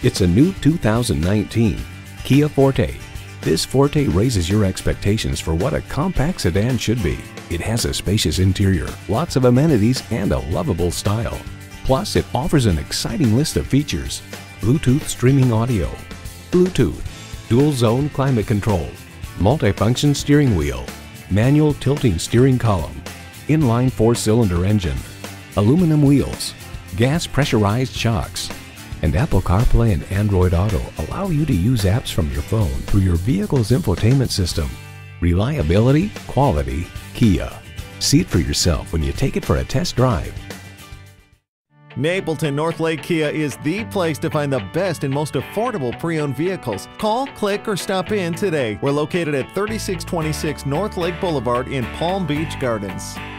It's a new 2019 Kia Forte. This Forte raises your expectations for what a compact sedan should be. It has a spacious interior, lots of amenities, and a lovable style. Plus, it offers an exciting list of features: Bluetooth streaming audio, Bluetooth, dual zone climate control, multifunction steering wheel, manual tilting steering column, inline 4-cylinder engine, aluminum wheels, gas pressurized shocks, and Apple CarPlay and Android Auto allow you to use apps from your phone through your vehicle's infotainment system. Reliability, quality, Kia. See it for yourself when you take it for a test drive. Napleton Northlake Kia is the place to find the best and most affordable pre-owned vehicles. Call, click, or stop in today. We're located at 3626 Northlake Boulevard in Palm Beach Gardens.